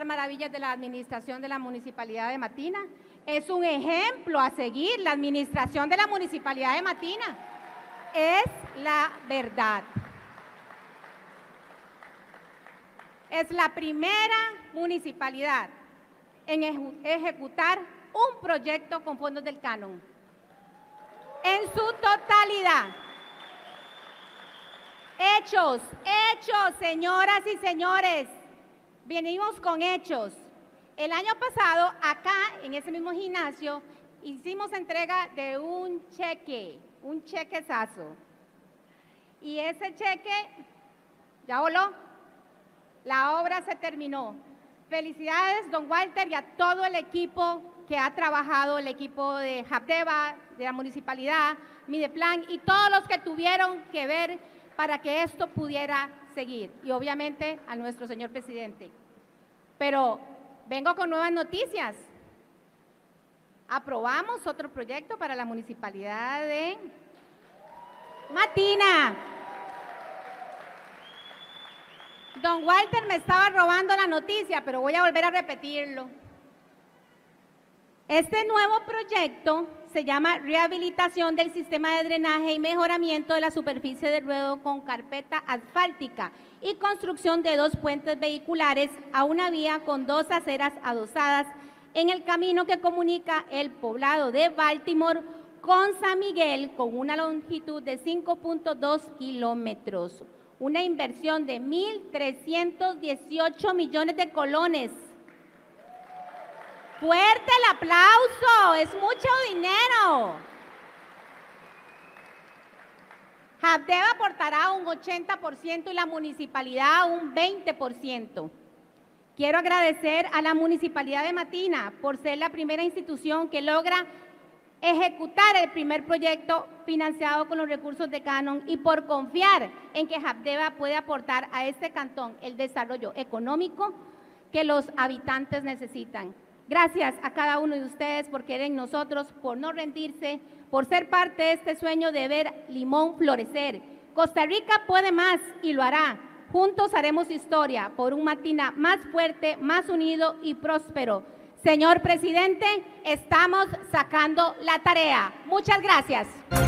hablar maravillas de la administración de la Municipalidad de Matina. Es un ejemplo a seguir la administración de la Municipalidad de Matina. Es la verdad. Es la primera municipalidad en ejecutar un proyecto con fondos del Canon. En su totalidad. Hechos, hechos, señoras y señores. Venimos con hechos. El año pasado, acá, en ese mismo gimnasio, hicimos entrega de un chequezazo. Y ese cheque, ya voló, la obra se terminó. Felicidades, don Walter, y a todo el equipo que ha trabajado, el equipo de Habdeba, de la municipalidad, Mideplan, y todos los que tuvieron que ver para que esto pudiera seguir. Y obviamente a nuestro señor presidente. Pero vengo con nuevas noticias. Aprobamos otro proyecto para la municipalidad de Matina. Don Walter me estaba robando la noticia, pero voy a volver a repetirlo. Este nuevo proyecto se llama Rehabilitación del Sistema de Drenaje y Mejoramiento de la Superficie de Ruedo con Carpeta Asfáltica y construcción de 2 puentes vehiculares a una vía con 2 aceras adosadas en el camino que comunica el poblado de Baltimore con San Miguel con una longitud de 5.2 kilómetros. Una inversión de 1.318 millones de colones. ¡Fuerte el aplauso! ¡Es mucho dinero! Habdeba aportará un 80% y la municipalidad un 20%. Quiero agradecer a la Municipalidad de Matina por ser la primera institución que logra ejecutar el primer proyecto financiado con los recursos de Canon y por confiar en que Habdeba puede aportar a este cantón el desarrollo económico que los habitantes necesitan. Gracias a cada uno de ustedes por querer en nosotros, por no rendirse, por ser parte de este sueño de ver Limón florecer. Costa Rica puede más y lo hará. Juntos haremos historia por un Matina más fuerte, más unido y próspero. Señor presidente, estamos sacando la tarea. Muchas gracias.